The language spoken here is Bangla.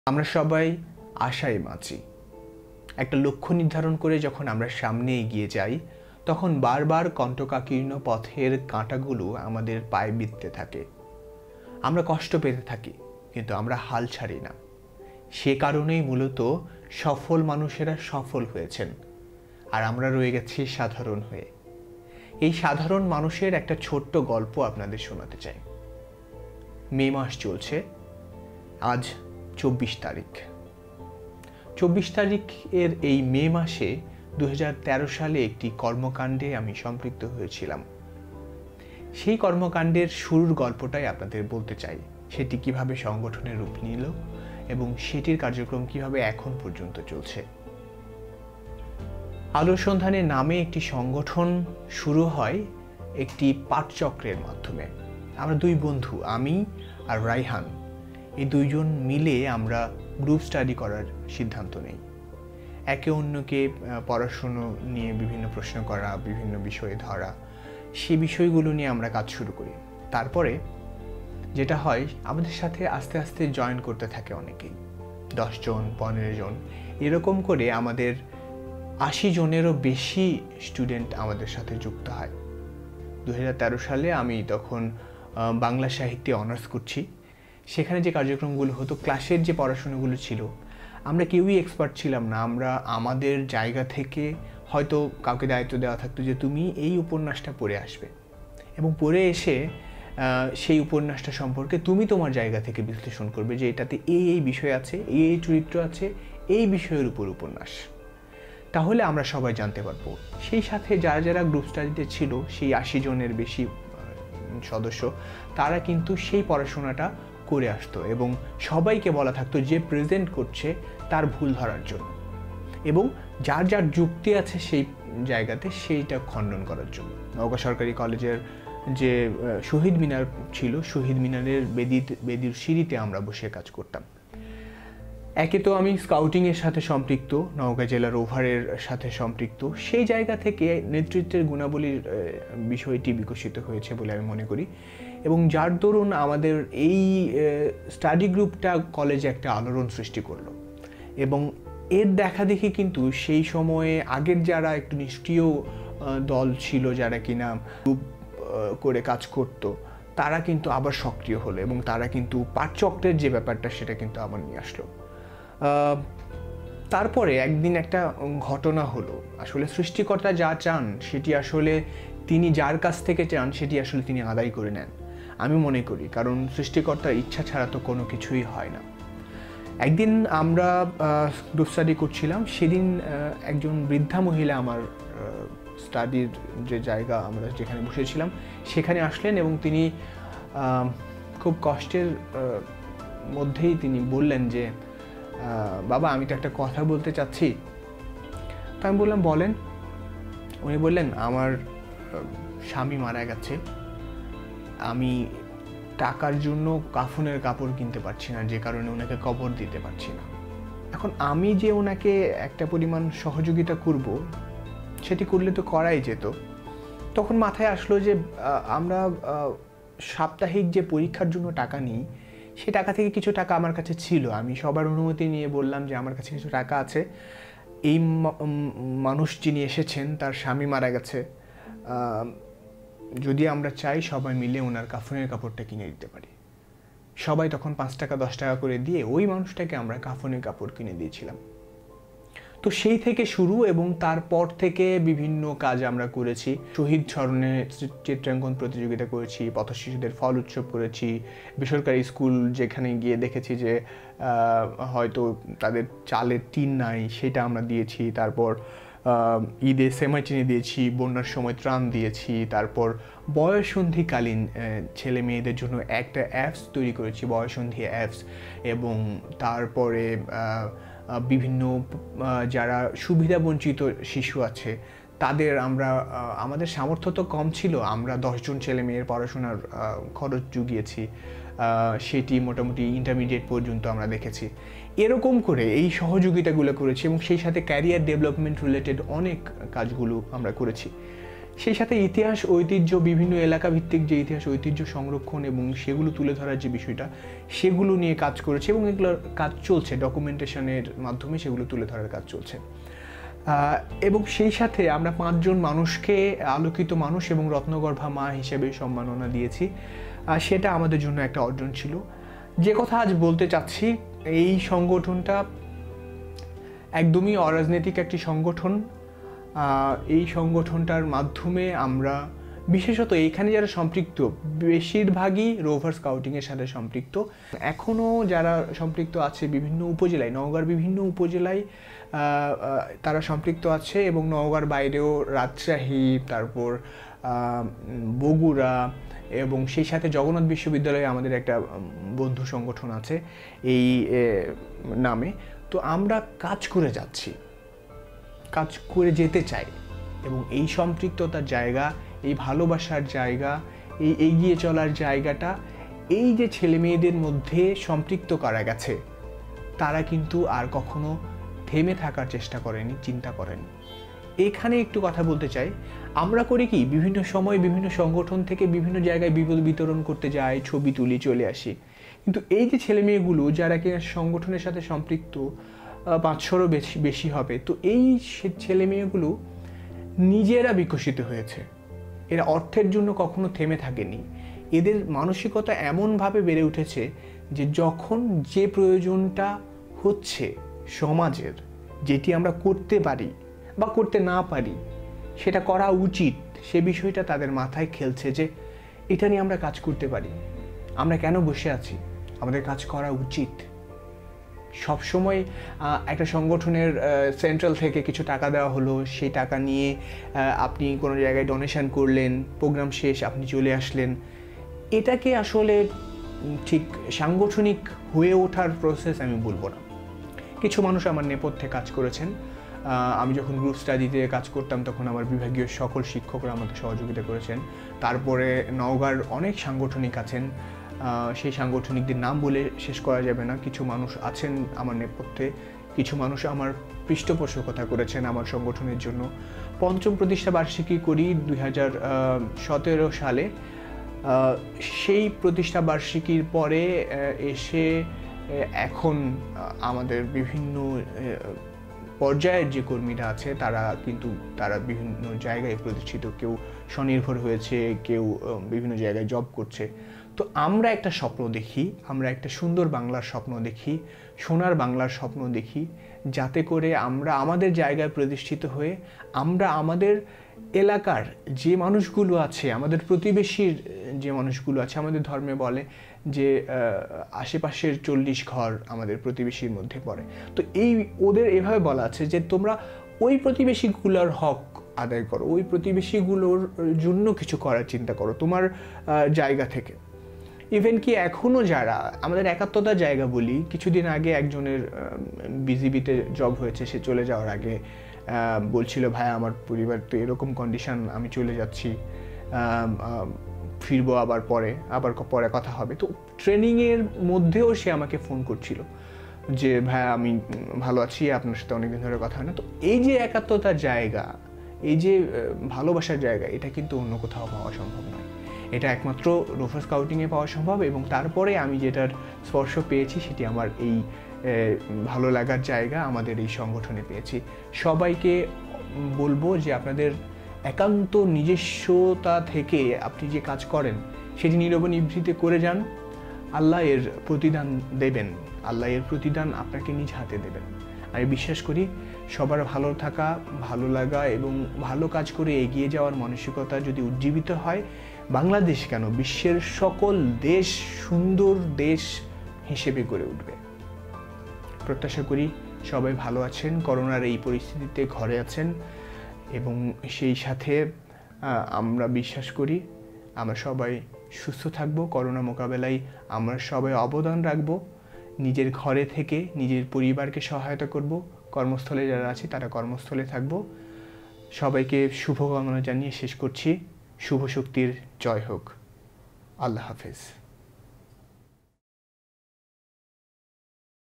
আমরা সবাই আশায় বাঁচি। একটা লক্ষ্য নির্ধারণ করে যখন আমরা সামনে এগিয়ে যাই, তখন বারবার কণ্টকাকীর্ণ পথের কাঁটাগুলো আমাদের পায়ে বিঁধতে থাকে। আমরা কষ্ট পেতে থাকি, কিন্তু আমরা হাল ছাড়ি না। সে কারণেই মূলত সফল মানুষেরা সফল হয়েছেন, আর আমরা রয়ে গেছি সাধারণ হয়ে। এই সাধারণ মানুষের একটা ছোট্ট গল্প আপনাদের শোনাতে চাই। মে মাস চলছে, আজ 24 তারিখ। 24 তারিখের এই মে মাসে 2013 সালে একটি কর্মকাণ্ডে আমি সম্পৃক্ত হয়েছিলাম। সেই কর্মকাণ্ডের শুরুর গল্পটাই আপনাদের বলতে চাই। সেটি কিভাবে সংগঠনের রূপ নিল এবং সেটির কার্যক্রম কিভাবে এখন পর্যন্ত চলছে। আলোর সন্ধানে নামে একটি সংগঠন শুরু হয় একটি পাঠচক্রের মাধ্যমে। আমরা দুই বন্ধু, আমি আর রাইহান, এই দুইজন মিলে আমরা গ্রুপ স্টাডি করার সিদ্ধান্ত নেই। একে অন্যকে পড়াশুনো নিয়ে বিভিন্ন প্রশ্ন করা, বিভিন্ন বিষয়ে ধরা, সেই বিষয়গুলো নিয়ে আমরা কাজ শুরু করি। তারপরে যেটা হয়, আমাদের সাথে আস্তে আস্তে জয়েন করতে থাকে অনেকেই, 10 জন, 15 জন, এরকম করে আমাদের 80 জনেরও বেশি স্টুডেন্ট আমাদের সাথে যুক্ত হয়। 2013 সালে আমি তখন বাংলা সাহিত্যে অনার্স করছি। সেখানে যে কার্যক্রমগুলো হতো, ক্লাসের যে পড়াশোনাগুলো ছিল, আমরা কেউই এক্সপার্ট ছিলাম না। আমরা আমাদের জায়গা থেকে হয়তো কাউকে দায়িত্ব দেওয়া থাকতো যে তুমি এই উপন্যাসটা পড়ে আসবে, এবং পড়ে এসে সেই উপন্যাসটা সম্পর্কে তুমি তোমার জায়গা থেকে বিশ্লেষণ করবে যে এটাতে এই বিষয় আছে, এই চরিত্র আছে, এই বিষয়ের উপর উপন্যাস। তাহলে আমরা সবাই জানতে পারবো। সেই সাথে যারা যারা গ্রুপ স্টাডিতে ছিল, সেই 80 জনের বেশি সদস্য, তারা কিন্তু সেই পড়াশোনাটা করে আসতো এবং সবাইকে বলা থাকতো যে প্রেজেন্ট করছে তার ভুল ধরার জন্য, এবং যার যার যুক্তি আছে সেই জায়গাতে সেইটা খণ্ডন করার জন্য। নওগাঁ সরকারি কলেজের যে শহীদ মিনার ছিল, শহীদ মিনারের বেদির সিঁড়িতে আমরা বসে কাজ করতাম। একে তো আমি স্কাউটিংয়ের সাথে সম্পৃক্ত, নওগাঁ জেলার ওভারের সাথে সম্পৃক্ত। সেই জায়গা থেকে নেতৃত্বের গুণাবলীর বিষয়টি বিকশিত হয়েছে বলে আমি মনে করি, এবং যার দরুন আমাদের এই স্টাডি গ্রুপটা কলেজে একটা আলোড়ন সৃষ্টি করলো। এবং এর দেখা দেখি কিন্তু সেই সময়ে আগের যারা একটু নিষ্ক্রিয় দল ছিল, যারা কিনা গ্রুপ করে কাজ করতো, তারা কিন্তু আবার সক্রিয় হলো এবং তারা কিন্তু পাঠচক্রের যে ব্যাপারটা সেটা কিন্তু আবার নিয়ে আসলো। তারপরে একদিন একটা ঘটনা হলো। আসলে সৃষ্টিকর্তা যা চান সেটি আসলে তিনি যার কাছ থেকে চান সেটি আসলে তিনি আদায় করে নেন, আমি মনে করি। কারণ সৃষ্টিকর্তার ইচ্ছা ছাড়া তো কোনো কিছুই হয় না। একদিন আমরা গ্রুপ স্টাডি করছিলাম। সেদিন একজন বৃদ্ধা মহিলা আমার স্টাডির যে জায়গা আমরা যেখানে বসেছিলাম সেখানে আসলেন, এবং তিনি খুব কষ্টের মধ্যেই তিনি বললেন যে বাবা, আমি তো একটা কথা বলতে চাচ্ছি। তো আমি বললাম, বলেন। উনি বললেন, আমার স্বামী মারা গেছে, আমি টাকার জন্য কাফনের কাপড় কিনতে পারছি না, যে কারণে ওনাকে কবর দিতে পারছি না। এখন আমি যে ওনাকে একটা পরিমাণ সহযোগিতা করব, সেটি করলে তো করাই যেত। তখন মাথায় আসলো যে আমরা সাপ্তাহিক যে পরীক্ষার জন্য টাকা নিই, সে টাকা থেকে কিছু টাকা আমার কাছে ছিল। আমি সবার অনুমতি নিয়ে বললাম যে আমার কাছে কিছু টাকা আছে, এই মানুষ যিনি এসেছেন তার স্বামী মারা গেছে, যদি আমরা চাই সবাই মিলে ওনার কাফনের কাপড়টা কিনে দিতে পারি। সবাই তখন 5 টাকা 10 টাকা করে দিয়ে ওই মানুষটাকে আমরা কাফনের কাপড় কিনে দিয়েছিলাম। তো সেই থেকে শুরু, এবং তারপর থেকে বিভিন্ন কাজ আমরা করেছি। শহীদ স্মরণে চিত্রাঙ্কন প্রতিযোগিতা করেছি, পথশিশুদের ফল উৎসব করেছি, বেসরকারি স্কুল যেখানে গিয়ে দেখেছি যে হয়তো তাদের চালের টিন নাই, সেটা আমরা দিয়েছি। তারপর ঈদে সেমাই চিনি দিয়েছি, বন্যার সময় ত্রাণ দিয়েছি। তারপর বয়ঃসন্ধিকালীন ছেলে মেয়েদের জন্য একটা অ্যাপস তৈরি করেছি, বয়ঃসন্ধি অ্যাপস। এবং তারপরে বিভিন্ন যারা সুবিধাবঞ্চিত শিশু আছে তাদের আমরা, আমাদের সামর্থ্য তো কম ছিল, আমরা 10 জন ছেলে মেয়ের পড়াশোনার খরচ জুগিয়েছি, সেটি মোটামুটি ইন্টারমিডিয়েট পর্যন্ত আমরা দেখেছি। এরকম করে এই সহযোগিতাগুলো করেছি, এবং সেই সাথে ক্যারিয়ার ডেভেলপমেন্ট রিলেটেড অনেক কাজগুলো আমরা করেছি। সেই সাথে ইতিহাস ঐতিহ্য, বিভিন্ন এলাকা ভিত্তিক যে ইতিহাস ঐতিহ্য সংরক্ষণ এবং সেগুলো তুলে ধরার যে বিষয়টা, সেগুলো নিয়ে কাজ করেছে এবং এগুলোর কাজ চলছে, ডকুমেন্টেশনের মাধ্যমে সেগুলো তুলে ধরার কাজ চলছে। এবং সেই সাথে আমরা 5 জন মানুষকে আলোকিত মানুষ এবং রত্নগর্ভা মা হিসেবে সম্মাননা দিয়েছি। সেটা আমাদের জন্য একটা অর্জন ছিল। যে কথা আজ বলতে চাচ্ছি, এই সংগঠনটা একদমই অরাজনৈতিক একটি সংগঠন। এই সংগঠনটার মাধ্যমে আমরা বিশেষত এখানে যারা সম্পৃক্ত, বেশিরভাগই রোভার স্কাউটিংয়ের সাথে সম্পৃক্ত। এখনও যারা সম্পৃক্ত আছে বিভিন্ন উপজেলায়, নওগাঁর বিভিন্ন উপজেলায় তারা সম্পৃক্ত আছে এবং নওগাঁর বাইরেও রাজশাহী, তারপর বগুড়া এবং সেই সাথে জগন্নাথ বিশ্ববিদ্যালয়ে আমাদের একটা বন্ধু সংগঠন আছে এই নামে। তো আমরা কাজ করে যাচ্ছি, কাজ করে যেতে চাই এবং এই সম্পৃক্ততার জায়গা, এই ভালোবাসার জায়গা, এই এগিয়ে চলার জায়গাটা এই যে ছেলে মেয়েদের মধ্যে সম্পৃক্ত করা গেছে, তারা কিন্তু আর কখনো থেমে থাকার চেষ্টা করেনি, চিন্তা করেনি। এখানে একটু কথা বলতে চাই, আমরা করি কি, বিভিন্ন সময় বিভিন্ন সংগঠন থেকে বিভিন্ন জায়গায় বিপদ বিতরণ করতে যাই, ছবি তুলি, চলে আসি। কিন্তু এই যে ছেলে মেয়েগুলো যারা কিনা সংগঠনের সাথে সম্পৃক্ত 500-এরও বেশি হবে, তো এই ছেলে মেয়েগুলো নিজেরা বিকশিত হয়েছে। এরা অর্থের জন্য কখনো থেমে থাকেনি। এদের মানসিকতা এমনভাবে বেড়ে উঠেছে যে যখন যে প্রয়োজনটা হচ্ছে সমাজের, যেটি আমরা করতে পারি বা করতে না পারি, সেটা করা উচিত, সে বিষয়টা তাদের মাথায় খেলছে যে এটা নিয়ে আমরা কাজ করতে পারি, আমরা কেন বসে আছি, আমাদের কাজ করা উচিত। সবসময় একটা সংগঠনের সেন্ট্রাল থেকে কিছু টাকা দেওয়া হলো, সেই টাকা নিয়ে আপনি কোনো জায়গায় ডোনেশন করলেন, প্রোগ্রাম শেষ, আপনি চলে আসলেন। এটাকে আসলে ঠিক সাংগঠনিক হয়ে ওঠার প্রসেস আমি বলবো না। কিছু মানুষ আমার নেপথ্যে কাজ করেছেন। আমি যখন গ্রুপ স্টাডিতে কাজ করতাম তখন আমার বিভাগীয় সকল শিক্ষকরা আমাকে সহযোগিতা করেছেন। তারপরে নওগাঁর অনেক সাংগঠনিক আছেন, সেই সাংগঠনিকদের নাম বলে শেষ করা যাবে না। কিছু মানুষ আছেন আমার নেপথ্যে, কিছু মানুষ আমার পৃষ্ঠপোষকতা করেছেন আমার সংগঠনের জন্য। 5ম প্রতিষ্ঠা বার্ষিকী করি 2017 সালে। সেই প্রতিষ্ঠা বার্ষিকীর পরে এসে এখন আমাদের বিভিন্ন পর্যায়ের যে কর্মীরা আছে তারা বিভিন্ন জায়গায় প্রতিষ্ঠিত, কেউ স্বনির্ভর হয়েছে, কেউ বিভিন্ন জায়গায় জব করছে। তো আমরা একটা স্বপ্ন দেখি, আমরা একটা সুন্দর বাংলার স্বপ্ন দেখি, সোনার বাংলার স্বপ্ন দেখি, যাতে করে আমরা আমাদের জায়গায় প্রতিষ্ঠিত হয়ে আমরা আমাদের এলাকার যে মানুষগুলো আছে, আমাদের প্রতিবেশীর যে মানুষগুলো আছে, আমাদের ধর্মে বলে যে আশেপাশের 40 ঘর আমাদের প্রতিবেশীর মধ্যে পড়ে। তো ওদের এভাবে বলা আছে যে তোমরা ওই প্রতিবেশীগুলোর হক আদায় করো, ওই প্রতিবেশীগুলোর জন্য কিছু করার চিন্তা করো তোমার জায়গা থেকে। ইভেন কি এখনও যারা আমাদের একাত্মতার জায়গা বলি, কিছুদিন আগে একজনের বিজিবিতে জব হয়েছে, সে চলে যাওয়ার আগে বলছিল, ভাই আমার পরিবার তো এরকম কন্ডিশন, আমি চলে যাচ্ছি, ফিরবো আবার পরে কথা হবে। তো ট্রেনিংয়ের মধ্যেও সে আমাকে ফোন করছিল যে ভাই আমি ভালো আছি, আপনার সাথে অনেকদিন ধরে কথা হয় না। তো এই যে একাত্মতার জায়গা, এই যে ভালোবাসার জায়গা, এটা কিন্তু অন্য কোথাও পাওয়া সম্ভব নয়। এটা একমাত্র রোভার স্কাউটিংয়ে পাওয়া সম্ভব। এবং তারপরে আমি যেটার স্পর্শ পেয়েছি সেটি আমার এই ভালো লাগার জায়গা আমাদের এই সংগঠনে পেয়েছি। সবাইকে বলবো যে আপনাদের একান্ত নিজস্বতা থেকে আপনি যে কাজ করেন সেটি নীরব নিভৃতে করে যান, আল্লাহ এর প্রতিদান দেবেন, আল্লাহ এর প্রতিদান আপনাকে নিজ হাতে দেবেন। আমি বিশ্বাস করি সবার ভালো থাকা, ভালো লাগা এবং ভালো কাজ করে এগিয়ে যাওয়ার মানসিকতা যদি উজ্জীবিত হয়, বাংলাদেশ কেন বিশ্বের সকল দেশ সুন্দর দেশ হিসেবে গড়ে উঠবে। প্রত্যাশা করি সবাই ভালো আছেন, করোনার এই পরিস্থিতিতে ঘরে আছেন এবং সেই সাথে আমরা বিশ্বাস করি আমরা সবাই সুস্থ থাকব। করোনা মোকাবেলায় আমরা সবাই অবদান রাখব, নিজের ঘরে থেকে নিজের পরিবারকে সহায়তা করব, কর্মস্থলে যারা আছে তারা কর্মস্থলে থাকব। সবাইকে শুভকামনা জানিয়ে শেষ করছি। শুভ শক্তির জয় হোক। আল্লাহ হাফেজ।